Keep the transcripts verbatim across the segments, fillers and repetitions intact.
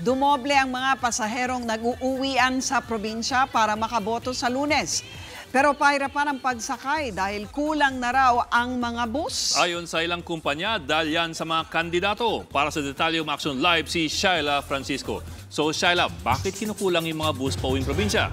Dumoble ang mga pasaherong nag-uuwian sa probinsya para makaboto sa Lunes. Pero pahirapan ang pagsakay dahil kulang na raw ang mga bus. Ayon sa ilang kumpanya, dahil yan sa mga kandidato. Para sa detalye Action Live, si Shaila Francisco. So Shaila, bakit kinukulang yung mga bus pauwing probinsya?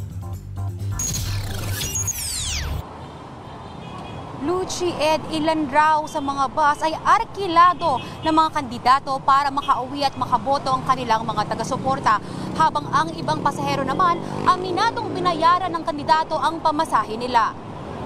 Lucy Ed, ilan raw sa mga bus ay arkilado ng mga kandidato para makauwi at makaboto ang kanilang mga taga-suporta. Habang ang ibang pasahero naman, aminadong binayaran ng kandidato ang pamasahe nila.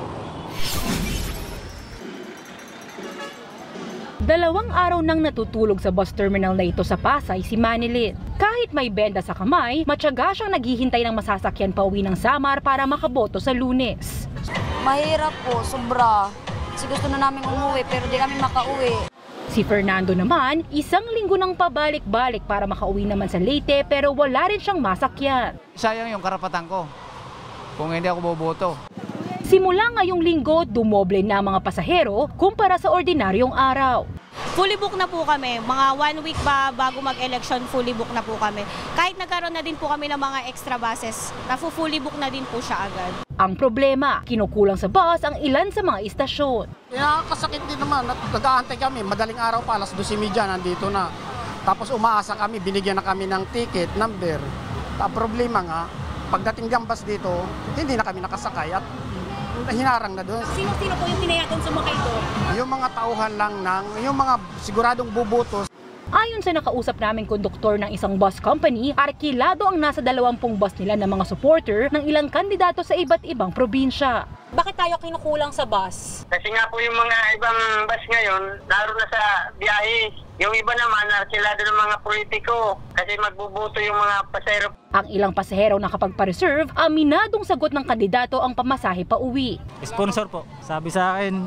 Dalawang araw nang natutulog sa bus terminal na ito sa Pasay si Manilyn. Kahit may benda sa kamay, matyaga siyang naghihintay ng masasakyan pauwi ng Samar para makaboto sa Lunes. Mahirap po, sobra. Kasi gusto na namin umuwi pero di kami makauwi. Si Fernando naman, isang linggo nang pabalik-balik para makauwi naman sa Leyte pero wala rin siyang masakyan. Sayang yung karapatan ko kung hindi ako boboto. Simula ngayong linggo, dumoble na ang mga pasahero kumpara sa ordinaryong araw. Fully book na po kami. Mga one week ba bago mag-election, fully book na po kami. Kahit nagkaroon na din po kami ng mga extra buses, nafu-fully book na din po siya agad. Ang problema, kinukulang sa bus ang ilan sa mga istasyon. Nakakasakit din naman. Nag-aantay kami. Madaling araw pa, alas dos media nandito na. Tapos umaasa kami, binigyan na kami ng ticket, number. Ang problema nga, pagdating ng bus dito, hindi na kami nakasakay at hinarang na doon. Sino-sino po yung pinayagan sumakay doon? Yung mga tauhan lang ng, yung mga siguradong bubutos. Ayon sa nakausap naming konduktor ng isang bus company, arkilado ang nasa dalawampung bus nila ng mga supporter ng ilang kandidato sa iba't ibang probinsya. Bakit tayo kinukulang sa bus? Kasi nga po yung mga ibang bus ngayon, lalo na sa biyahe. Yung iba naman, arkilado ng mga politiko kasi magbubuto yung mga pasahero. Ang ilang pasahero na kapag pa-reserve, aminadong sagot ng kandidato ang pamasahe pa uwi. Sponsor po. Sabi sa akin,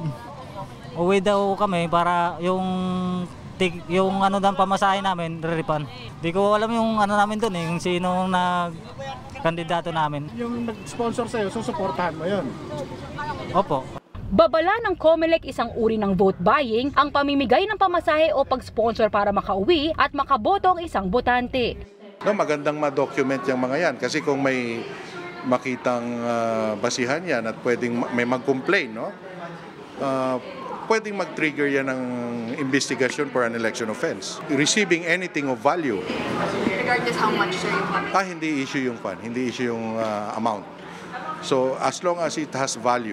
uwi daw kami para yung yung ano daw pamasahe namin, re-refund. Di ko alam yung ano namin doon eh, yung sino na kandidato namin. Yung nag-sponsor sa'yo, susuportahan mo yun? Opo. Babala ng COMELEC isang uri ng vote buying ang pamimigay ng pamasahe o pag-sponsor para makauwi at makaboto ang isang botante. No, magandang ma-document yung mga yan kasi kung may makitang uh, basihan yan at pwedeng may mag-complain, no? Uh, pwedeng mag-trigger yan ng investigation for an election offense. Receiving anything of value. Regardless how much sir yung fund? Ah, hindi issue yung fund, hindi issue yung uh, amount. So as long as it has value.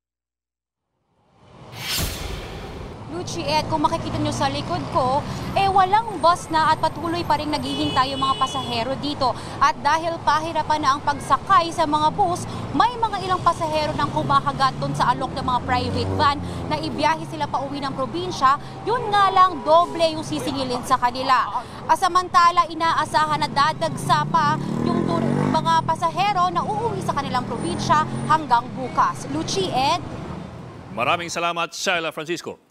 Lucy Ed, kung makikita nyo sa likod ko, eh walang bus na at patuloy pa rin naghihintay yung mga pasahero dito. At dahil pahirapan na ang pagsakay sa mga bus, may mga ilang pasahero nang kumakagat doon sa alok ng mga private van na ibiyahe sila pa uwi ng probinsya, yun nga lang doble yung sisingilin sa kanila. Samantala, inaasahan na dadagsa pa yung mga pasahero na uuwi sa kanilang probinsya hanggang bukas. Lucy Ed. Maraming salamat, Shaila Francisco.